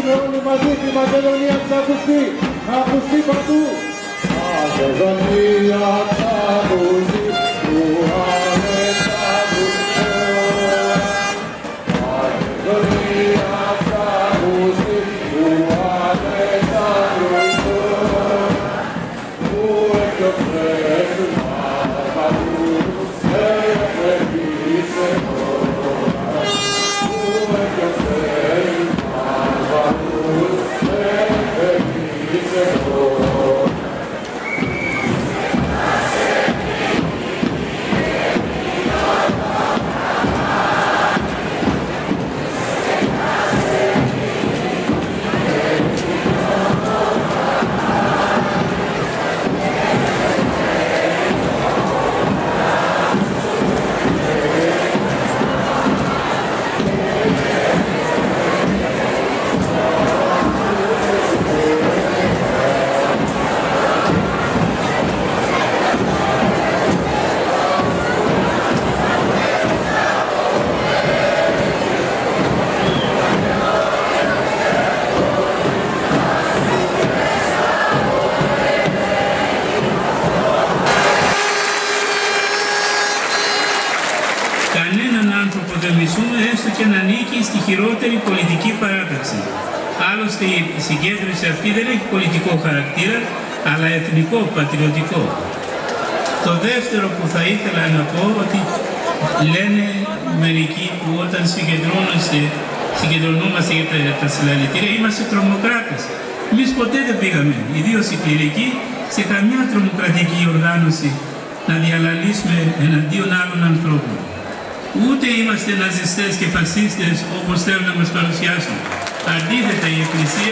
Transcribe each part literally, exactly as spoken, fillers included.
φωνάζουμε όλοι μαζί τη Μακεδονία θα ακουστεί, θα ακουστεί παντού. Μακεδονία θα ακουστεί, του Αλεξάνδρου χώρα. Μακεδονία θα ακουστεί, του Αλεξάνδρου χώρα. Που εκδιωχθές τους βαρβαρούς, εκρεπείς χώρα. Που εκδιωχθές τους βαρβαρούς, εκρεπείς χώρα. Κανέναν άνθρωπο δεν μισούμε, έστω και να νίκει στη χειρότερη πολιτική παράταξη. Άλλωστε η συγκέντρωση αυτή δεν έχει πολιτικό χαρακτήρα, αλλά εθνικό, πατριωτικό. Το δεύτερο που θα ήθελα να πω, ότι λένε μερικοί που όταν συγκεντρωνόμαστε για τα, τα συλλαλητήρια είμαστε τρομοκράτες. Εμείς ποτέ δεν πήγαμε, ιδίως οι κληρικοί, σε καμιά τρομοκρατική οργάνωση να διαλαλήσουμε εναντίον άλλων ανθρώπων. Ούτε είμαστε ναζιστές και φασίστες όπως θέλουν να μας παρουσιάσουν. Αντίθετα, η Εκκλησία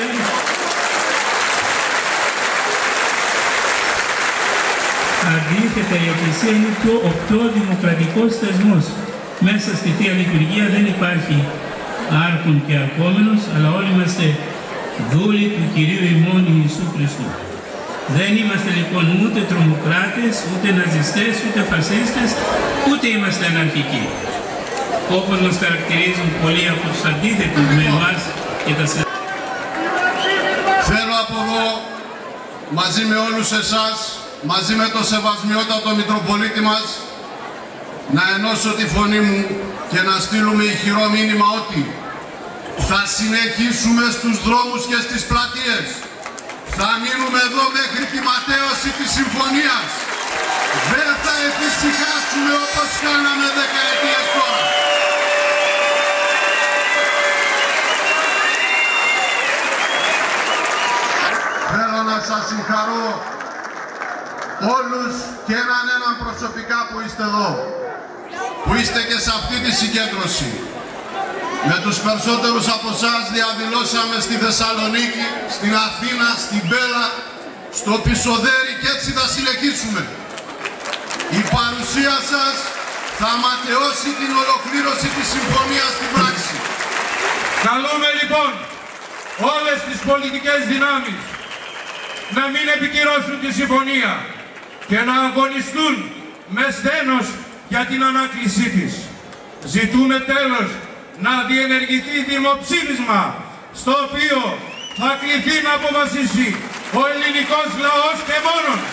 Αντίθετα, η Εκκλησία είναι πιο, ο πιο δημοκρατικός θεσμός. Μέσα στη Θεία Λειτουργία δεν υπάρχει άρχον και αρχόμενος, αλλά όλοι είμαστε δούλοι του Κυρίου ημών Ιησού Χριστού. Δεν είμαστε λοιπόν ούτε τρομοκράτες, ούτε ναζιστές, ούτε φασίστες, ούτε είμαστε αναρχικοί. Όπως μας χαρακτηρίζουν πολλοί από τους αντίθετους με εμάς και τα συλλαλητήρια. Θέλω από εδώ, μαζί με όλους εσάς, μαζί με το Σεβασμιότατο Μητροπολίτη μας, να ενώσω τη φωνή μου και να στείλουμε ηχηρό μήνυμα ότι θα συνεχίσουμε στους δρόμους και στις πλατείες. Θα μείνουμε εδώ μέχρι τη ματαίωση της συμφωνίας. Δεν θα εφησυχάσουμε όπως κάναμε δεκαετίες τώρα. Θέλω να σας συγχαρώ όλους και έναν έναν προσωπικά που είστε εδώ, που είστε και σε αυτή τη συγκέντρωση. Με τους περισσότερους από εσάς διαδηλώσαμε στη Θεσσαλονίκη, στην Αθήνα, στην Πέλα, στο Πισοδέρι και έτσι θα συνεχίσουμε. Η παρουσία σας θα ματαιώσει την ολοκλήρωση της συμφωνίας στην πράξη. Καλούμε λοιπόν όλες τις πολιτικές δυνάμεις να μην επικυρώσουν τη συμφωνία και να αγωνιστούν με σθένος για την ανάκλησή της. Ζητούμε τέλος να διενεργηθεί δημοψήφισμα στο οποίο θα κληθεί να αποφασίσει ο ελληνικός λαός και μόνον.